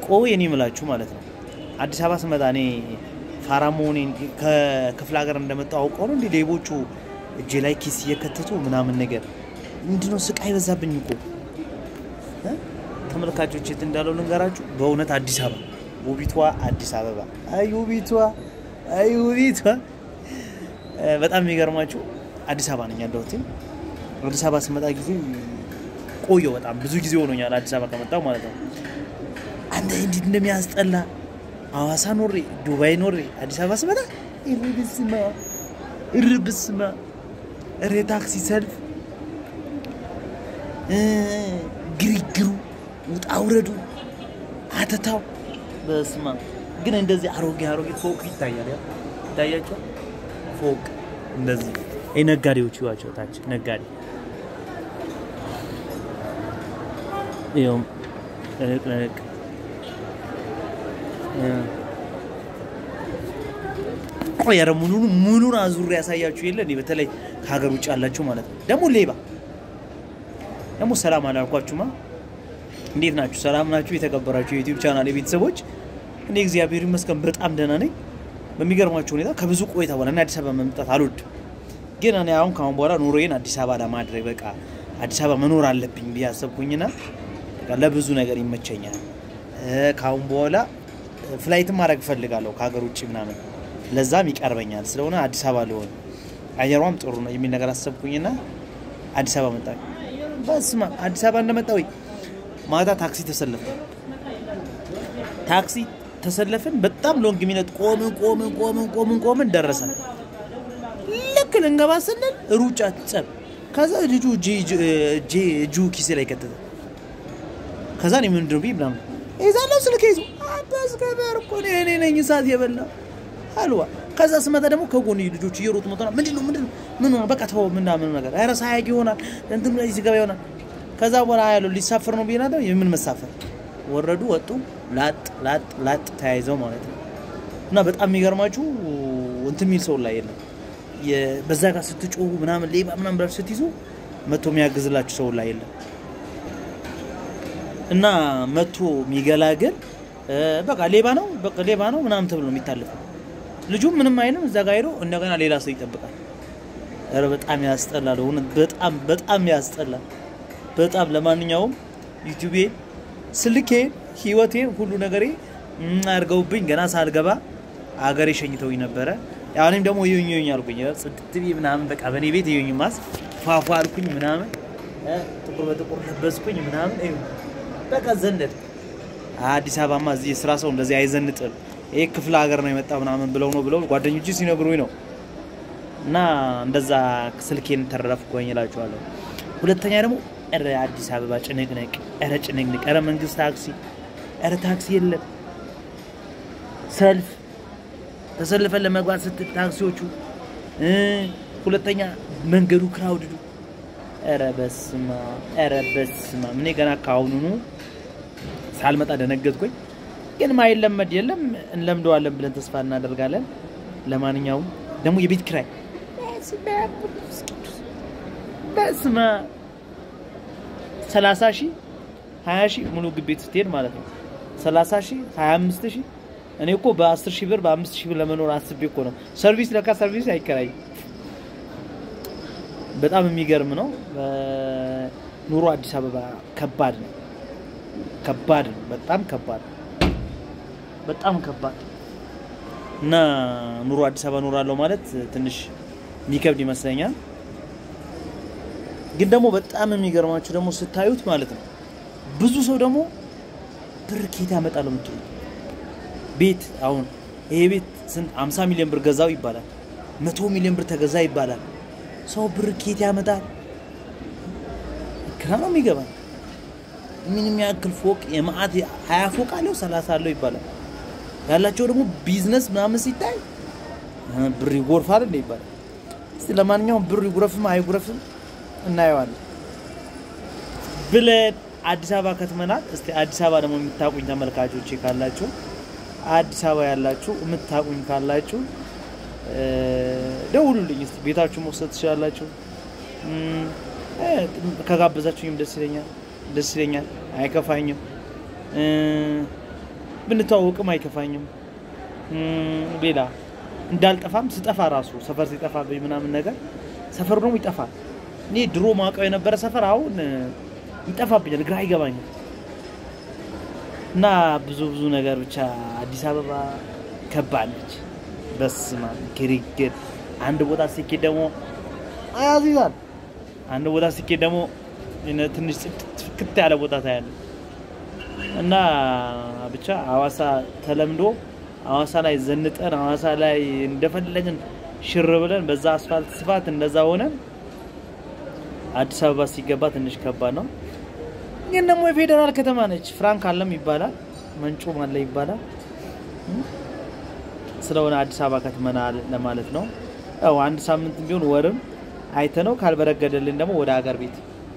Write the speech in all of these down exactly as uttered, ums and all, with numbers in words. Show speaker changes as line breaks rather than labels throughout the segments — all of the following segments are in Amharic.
ቆይ እኔ ምላችሁ ማለት ነው አዲስ አበባ ስመጣ እኔ ፋራሞኔን ከክፍለ ሀገር እንደመጣው አውቀው ነው እንዴ ሌቦቹ እጄ ላይ ኪስ እየከተቱ ምናምን ነገር ምንድነው ስቃይ በዛብኝ እኮ ተመልካቾች እት እንዳለው ልንገራችሁ በእውነት አዲስ አበባ ውቢቷ አዲስ አበባ አይ ውቢቷ አይ ውቢቷ በጣም የሚገርማችሁ አዲስ አበባ ነኝ ያለሁት አዲስ አበባ ስመጣ ጊዜ ቆዮ በጣም ብዙ ጊዜ ሆኖኛል አዲስ አበባ ከመጣው ማለት ነው አንተ እንዴት እንደሚያስጠላ አዋሳ ኖሬ ዱባይ ኖሬ አዲስ አበባ ስመጣ ይርብስማ ይርብስማ እረ ታክሲ ሰልፍ ግሪግሩ ውጣውረዱ አተታው በስማ ግን እንደዚህ አሮጌ አሮጌ ፎቅ ይታያል ያ ይታያቸው ፎቅ እንደዚህ አይ ነጋዴዎች ይዋቸው ታች ነጋዴ ይሁን ለቅ ለቅ ቆይ ያረ ሙሉን ሙሉን አዙር ያሳያችሁ የለ እንዴ በተለይ ከሀገር ውጭ ያላችሁ ማለት ነው ደሞ ሌባ ደሞ ሰላም አላልኳችሁማ እንዴት ናችሁ ሰላም ናችሁ የተከበራችሁ የዩቲዩብ ቻናል የቤተሰቦች እኔ እግዚአብሔር ይመስገን በጣም ደህና ነኝ በሚገርማችሁ ሁኔታ ከብዙ ቆይታ በኋላ እና አዲስ አበባ መምጣት አልወድ ግን እኔ አሁን ካሁን በኋላ ኑሮዬን አዲስ አበባ ለማድረግ በቃ አዲስ አበባ መኖር አለብኝ ቢያሰብኩኝና በቃ ለብዙ ነገር ይመቸኛል ካሁን በኋላ ፍላይት ማድረግ ፈልጋለሁ ከሀገር ውጭ ምናምን ለዛም ይቀርበኛል ስለሆነ አዲስ አበባ ልሆን አየሯም ጥሩ ነው የሚል ነገር አሰብኩኝና አዲስ አበባ መጣሁ በስማ አዲስ አበባ እንደመጣሁ ማታ ታክሲ ተሰለፈ ታክሲ ተሰለፈን በጣም ሎንግ ሚኒት ቆመን ቆመን ቆመን ቆመን ቆመን ደረሰ ልክ ልንገባ ስንል ሩጫ ጸብ ከዛ ልጁ ጂ ጂ ጁ ኪስ ላይ ከተተ ከዛ ነው ምን ድርቢ ብላም እዛለው ስልክ ይዞ አባስ ገበር እኮ እኔ ነኝ ሳት የበላ አልዋ ከዛ ስመጣ ደግሞ ከጎን ልጆች እየሮጡ መጣና ምንድነው ምንድነው ምን ነው በቃ ተው ምንዳምን ነገር አይራ ሳያቂ ይሆናል እንትን ላይ ሲገባ ይሆናል ከዛ በኋላ ያለው ሊሳፈር ነው ቢና ነው የምን መሳፈር ወረዱ ወጡ ላጥ ላጥ ላጥ ተያይዘው ማለት ነው እና በጣም የሚገርማችሁ እንትን ሚል ሰው ላይ የለም የበዛ ጋር ስትጮሁ ምናምን ሌባ ምናምን ብላችሁ ስትይዙ መቶ የሚያግዝላችሁ ሰው ላይ የለም እና መቶ የሚገላገል በቃ ሌባ ነው በቃ ሌባ ነው ምናምን ተብሎ ነው የሚታለፈው ልጁ ምንም አይንም እዛ ጋር ሄዶ እንደገና ሌላ ሰው ይጠብቃል አረ በጣም ያስጠላል ሆነ በጣም በጣም ያስጠላል በጣም ለማንኛውም ዩቲዩብ ስልኬ ህይወቴ ሁሉ ነገሬ አርገውብኝ ገና ሳልገባ አገሬ ሸኝተውኝ ነበር ያኔም ደግሞ ይዩኝ አልኩኝ ጽድትቢ ምናምን በቃ በኔ ቤት ይዩኝ ማስ ፋፋ አልኩኝ ምናምን ጥቁር በጥቁር ለበስኩኝ ምናምን እዩ በቃ ዘንደት አዲስ አበባማ እዚህ ስራ ሰው እንደዚህ አይዘንጥም ይሄ ክፍለ ሀገር ነው የመጣው ምናምን ብለው ነው ብለው ጓደኞቼ ሲነግሩኝ ነው እና እንደዛ ስልኬን ተረፍኩኝ ይላችኋለሁ ሁለተኛ ደግሞ እረ አዲስ አበባ ጭንቅንቅ እረ ጭንቅንቅ እረ መንግስት ታክሲ እረ ታክሲ የለም ሰልፍ ተሰልፈን ለመግባት ስትል ታክሲዎቹ ሁለተኛ መንገዱ ክራውድዱ እረ በስማ እረ በስማ ምን ገና ካውኑኑ ሳልመጣ ደነገጥኩኝ ግን ማይለመድ የለም እንለምደዋለን ብለን ተስፋ እናደርጋለን ለማንኛውም ደግሞ የቤት ክራይ በስማ ሰላሳ ሺህ ሃያ ሺህ ሙሉ ግቤት ስትሄድ ማለት ነው ሰላሳ ሺህ ሃያ አምስት ሺህ እኔ እኮ በ10 ሺህ ብር በ5 ሺህ ብር ለመኖር አስቤ እኮ ነው ሰርቪስ ለካ ሰርቪስ አይከራይ በጣም የሚገርም ነው ኑሮ አዲስ አበባ ከባድ ነው ከባድ ነው በጣም ከባድ በጣም ከባድ እና ኑሮ አዲስ አበባ ኖራለው ማለት ትንሽ ሊከብድ ይመስለኛል ግን ደግሞ በጣም የሚገርማችሁ ደግሞ ስታዩት ማለት ነው ብዙ ሰው ደግሞ ብር ከየት ያመጣል የምትሉ ቤት አሁን ይሄ ቤት ስንት ሃምሳ ሚሊዮን ብር ገዛው ይባላል መቶ ሚሊዮን ብር ተገዛ ይባላል ሰው ብር ከየት ያመጣል ከራም የሚገባ ምንም ያክል ፎቅ የማአት ሃያ ፎቅ አለው ሰላሳ አለው ይባላል ያላቸው ደግሞ ቢዝነስ ምናምን ሲታይ ብር ይጎርፋል እንደ ይባላል እስቲ ለማንኛውም ብር ይጎርፍም አይጎርፍም እናየዋለን ብለ አዲስ አበባ ከተመናል እስቲ አዲስ አበባ ደግሞ የምታቁኝ ተመልካቾች ካላችሁ አዲስ አበባ ያላችሁ የምታቁኝ ካላችሁ ደውሉልኝ እስቲ ቤታችሁ መውሰድ ትችላላችሁ ከጋበዛችሁኝም ደስ ይለኛል ደስ ይለኛል አይከፋኝም ብንተዋወቅም አይከፋኝም ሌላ እንዳልጠፋም ስጠፋ ራሱ ሰፈር ሲጠፋ በምናምን ነገር ሰፈር ነው ይጠፋል እኔ ድሮ ማቀው የነበረ ሰፈር አሁን ይጠፋብኛል ግራ ይገባኛል እና ብዙ ብዙ ነገር ብቻ አዲስ አበባ ከባለች በስማ ግሪግር አንድ ቦታ ሲኬድ ደግሞ አያዚዛል አንድ ቦታ ሲኬድ ደግሞ እነ ትንሽ ፍክት ያለ ቦታ ታያለ እና ብቻ አዋሳ ተለምዶ አዋሳ ላይ ዘንጠን አዋሳ ላይ እንደፈለግን ሽር ብለን በዛ አስፋልት ስፋት እንደዛ ሆነ አዲስ አበባ ሲገባ ትንሽ ከባድ ነው ግን ደግሞ የፌደራል ከተማ ነች ፍራንክ አለም ይባላል መንጮ ማለ ይባላል ስለሆነ አዲስ አበባ ከተማናል ለማለት ነው አው አንድ ሳምንት ቢሆን ወርም አይተነው ካልበረገደልን ደግሞ ወደ ሀገር ቤት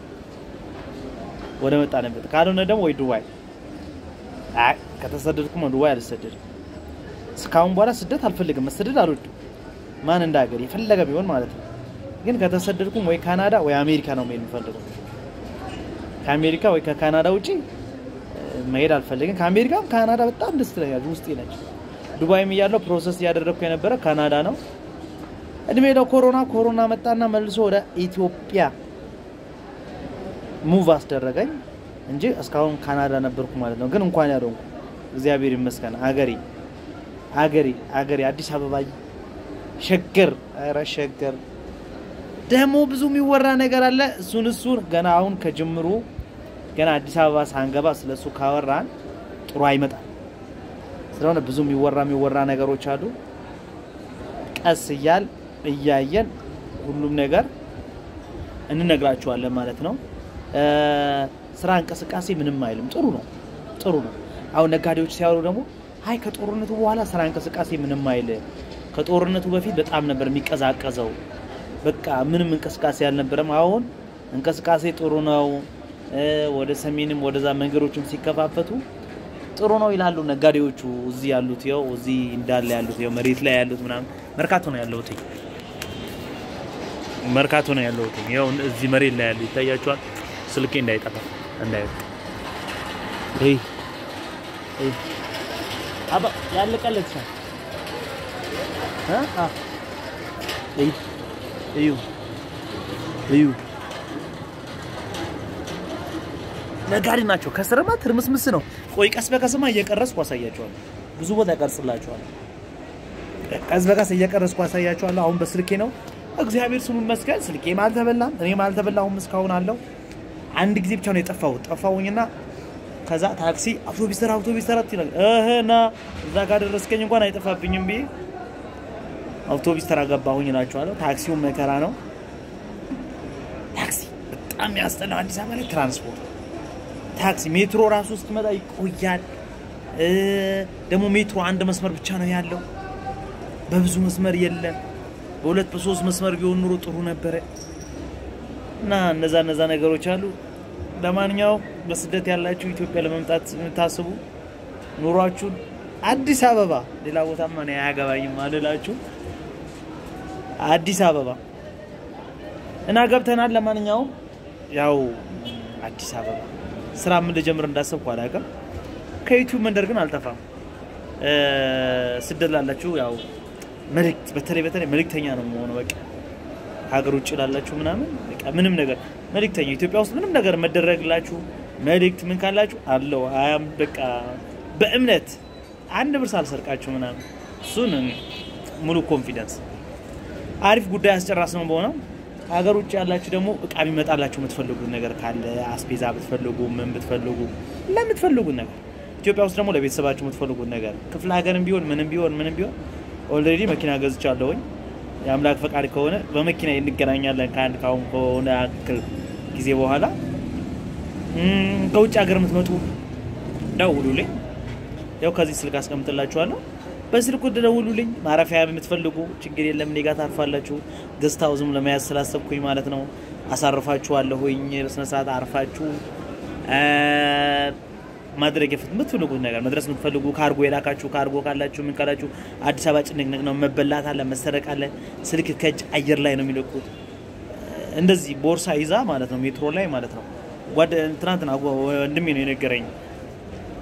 ወደ መጣነበት ካልሆነ ደግሞ ወይ ዱባይ አይ ከተሰደድኩም ዱባይ አልሰደድም ስካውን በኋላ ስደት አልፈልግም መስደድ አልወድም ማን እንዳገር ይፈልጋ ቢሆን ማለት ነው ግን ከተሰደድኩም ወይ ካናዳ ወይ አሜሪካ ነው መሄድ የምፈልገው ከአሜሪካ ወይ ከካናዳ ውጪ መሄድ አልፈልግም ከአሜሪካም ካናዳ በጣም ደስ ይላል ውስጥ ይላል ዱባይም ያለው ፕሮሰስ ያደረኩ የነበረ ካናዳ ነው እድሜ ለኮሮና ኮሮና መጣና መልሶ ወደ ኢትዮጵያ ሙቭ አስደረገኝ እንጂ እስካሁን ካናዳ ነበርኩ ማለት ነው ግን እንኳን ያለው እግዚአብሔር ይመስገን አገሪ አገሪ አገሪ አዲስ አበባ ሸገር አራ ሸገር ደሞ ብዙ የሚወራ ነገር አለ እሱን እሱን ገና አሁን ከጅምሩ ገና አዲስ አበባ ሳንገባ ስለሱ ካወራን ጥሩ አይመጣም ስለሆነ ብዙ የሚወራ የሚወራ ነገሮች አሉ ቀስ ይያል እያየን ሁሉም ነገር እንነግራችኋለን ማለት ነው ስራ እንቀስቃሴ ምንም አይልም ጥሩ ነው ጥሩ ነው አሁን ነጋዴዎች ሲያወሩ ደግሞ አይ ከጦርነቱ በኋላ ስራ እንቀስቃሴ ምንም አይል ከጦርነቱ በፊት በጣም ነበር የሚቀዛቀዘው በቃ ምንም እንቀስቃሴ ያልነበረም አሁን እንቀስቃሴ ጥሩ ነው ወደ ሰሜንም ወደዛ መንገዶችም ሲከፋፈቱ ጥሩ ነው ይላሉ ነጋዴዎቹ እዚህ ያሉት ያው እዚህ እንዳለ ያሉት ያው መሬት ላይ ያሉት ምናምን መርካቶ ነው ያለው ቲ መርካቶ ነው ያለው ቲ ያው እዚህ መሬት ላይ ያሉት ይታያችኋል ስልኬ እንዳይጠፋ እንዳይወጣ እይ እይ አባ ያለቀለት ሰው አ አ እይ እዩ እዩ ነጋዴ ናቸው ከስረማ ትርምስምስ ነው ቆይ ቀስ በቀስማ እየቀረስኩ አሳያቸዋለሁ ብዙ ቦታ ያቀርጽላቸዋለሁ ቀስ በቀስ እየቀረስኩ አሳያቸዋለሁ አሁን በስልኬ ነው እግዚአብሔር ስሙ መስከል ስልኬ ማልተበላም እኔ ማልተበላሁም እስካሁን አለው አንድ ጊዜ ብቻ ነው የጠፋው ጠፋውኝና ከዛ ታክሲ አውቶቡስ ተራ አውቶቡስ ተራ ይላል እህና እዛ ጋር ደረስከኝ እንኳን አይጠፋብኝም ቢ አውቶቡስ ተራ ገባሁኝ እላችኋለሁ ታክሲው መከራ ነው ታክሲ በጣም ያስጠላል አዲስ አበባ ላይ ትራንስፖርት ታክሲ ሜትሮ ራሱ ስትመጣ ይቆያል እ ደሞ ሜትሮ አንድ መስመር ብቻ ነው ያለው በብዙ መስመር የለም በሁለት በሶስት መስመር ቢሆን ኑሮ ጥሩ ነበር እና እነዛ እነዛ ነገሮች አሉ ለማንኛውም በስደት ያላችሁ ኢትዮጵያ ለመምጣት የምታስቡ ኑሯችሁ አዲስ አበባ ሌላ ቦታ ማን ያጋባኝም አለላችሁ አዲስ አበባ እና ገብተናል ለማንኛውም ያው አዲስ አበባ ስራ ምን ልጀምር እንዳሰብኩ አላቀም ከዩቲዩብ መንደር ግን አልጠፋም እ ስደት ላላችሁ ያው መልእክት በተለይ በተለይ መልእክተኛ ነው የሆነው በቃ ሀገር ውጭ ላላችሁ ምናምን በቃ ምንም ነገር መልእክተኛ ኢትዮጵያ ውስጥ ምንም ነገር መደረግላችሁ መልእክት ምን ካላችሁ አለው አያም በቃ በእምነት አንድ ብር ሳልሰርቃችሁ ምናምን እሱን ሙሉ ኮንፊደንስ አሪፍ ጉዳይ አስጨራስነው በሆነው ሀገር ውጭ ያላችሁ ደግሞ እቃ ቢመጣላችሁ የምትፈልጉት ነገር ካለ አስፔዛ ብትፈልጉ ምን ብትፈልጉ ለምትፈልጉት ነገር ኢትዮጵያ ውስጥ ደግሞ ለቤተሰባችሁ የምትፈልጉት ነገር ክፍለ ሀገርም ቢሆን ምንም ቢሆን ምንም ቢሆን ኦልሬዲ መኪና ገዝቻለሁኝ ያምላክ ፈቃድ ከሆነ በመኪና እንገናኛለን ካንድ ካውን ከሆነ አክል ጊዜ በኋላ እም ከውጭ ሀገር የምትመጡ ደውሉልኝ ያው ከዚህ ስልክ አስቀምጥላችኋለሁ በስልኩ ደውሉልኝ ማረፊያ የምትፈልጉ ችግር የለም ኔጋ ታርፋላችሁ ገስታውዝም ለማያስ ስላሰብኩኝ ማለት ነው አሳርፋችኋለሁኝ በስነ ሰዓት አርፋችሁ እ ማድረግ የምትፈልጉት ነገር መድረስ የምትፈልጉ ካርጎ የላካችሁ ካርጎ ካላችሁ ምን ካላችሁ አዲስ አበባ ጭንቅንቅ ነው መበላት አለ መሰረቅ አለ ስልክ ከጅ አየር ላይ ነው የሚለቁት እንደዚህ ቦርሳ ይዛ ማለት ነው ሜትሮ ላይ ማለት ነው ወደ ትናንትና ወንድሜ ነው የነገረኝ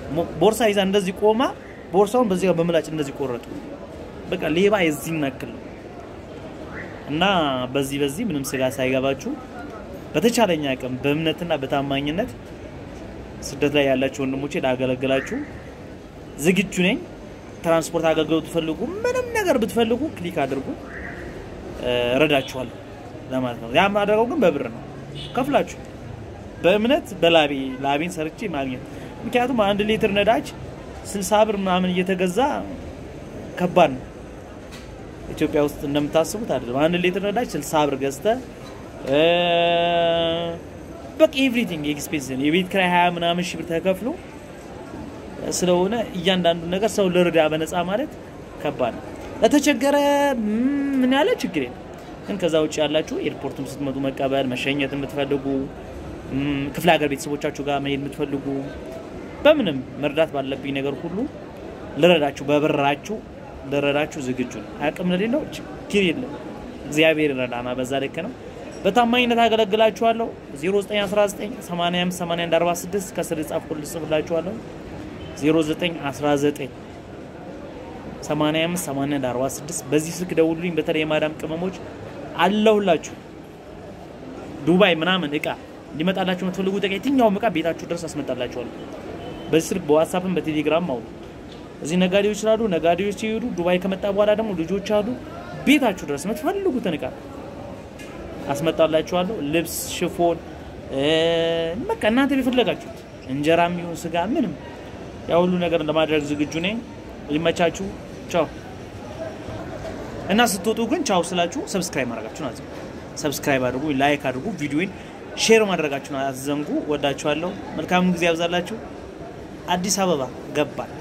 ቦርሳ ይዛ እንደዚህ ቆማ ቦርሳውን በዚህ ጋር በመላጭ እንደዚህ ቆረጡ በቃ ሌባ እዚህ ነክል እና በዚህ በዚህ ምንም ስጋ ሳይገባችሁ በተቻለኛ አቅም በእምነትና በታማኝነት ስደት ላይ ያላችሁ ወንድሞቼ ላገለግላችሁ ዝግጁ ነኝ ትራንስፖርት አገልግሎት ትፈልጉ ምንም ነገር ብትፈልጉ ክሊክ አድርጉ ረዳችኋለሁ ለማለት ነው ያ ማድረገው ግን በብር ነው ከፍላችሁ በእምነት በላቢ ላቢን ሰርቼ ማግኘት ምክንያቱም አንድ ሊትር ነዳጅ ስልሳ ብር ምናምን እየተገዛ ከባድ ነው ኢትዮጵያ ውስጥ እንደምታስቡት አይደለም አንድ ሊትር ነዳጅ ስልሳ ብር ገዝተ እ በቃ ኤቭሪቲንግ ኤክስፔንስ የቤት ክራይ ሃያ ምናምን ሺህ ብር ተከፍሎ ስለሆነ እያንዳንዱ ነገር ሰው ለርዳ በነፃ ማለት ከባድ ነው ለተቸገረ ምን ያለ ችግር የለም ግን ከዛ ውጪ ያላችሁ ኤርፖርትም ስትመጡ መቀበል መሸኘት የምትፈልጉ ክፍለ ሀገር ቤተሰቦቻችሁ ጋር መሄድ የምትፈልጉ በምንም መርዳት ባለብኝ ነገር ሁሉ ለረዳችሁ በብራችሁ ለረዳችሁ ዝግጁ ነው አቅም ለሌለው ችግር የለም እግዚአብሔር ረዳና በዛ ልክ ነው በታማኝነት አገለግላችኋለሁ ዜሮ ዘጠኝ አስራ ዘጠኝ ሰማንያ አምስት ሰማንያ አንድ አርባ ስድስት ከስር ጻፍኩልኝ ጽፍላችኋለሁ ዜሮ ዘጠኝ አስራ ዘጠኝ ሰማንያ አምስት ሰማንያ አንድ አርባ ስድስት በዚህ ስልክ ደውሉልኝ በተለይ ማዳም ቅመሞች አለሁላችሁ ዱባይ ምናምን እቃ ሊመጣላችሁ የምትፈልጉት እቃ የትኛውም እቃ ቤታችሁ ድረስ አስመጣላችኋለሁ በዚህ ስልክ በዋትስአፕም በቴሌግራም ማው እዚህ ነጋዴዎች ይችላሉ ነጋዴዎች ሲሄዱ ዱባይ ከመጣ በኋላ ደግሞ ልጆች አሉ ቤታችሁ ድረስ የምትፈልጉት እቃ አስመጣላችኋለሁ ልብስ ሽፎን በቃ እናንተ ቢፈልጋችሁት እንጀራም ይሁን ስጋ ምንም ያው ሁሉ ነገር ለማድረግ ዝግጁ ነኝ ይመቻችሁ ቻው እና ስትወጡ ግን ቻው ስላችሁ ሰብስክራይብ ማድረጋችሁን አዘዙ ሰብስክራይብ አድርጉ ላይክ አድርጉ ቪዲዮን ሼር ማድረጋችሁን አዘንጉ ወዳችኋለሁ መልካም ጊዜ ያብዛላችሁ አዲስ አበባ ገባን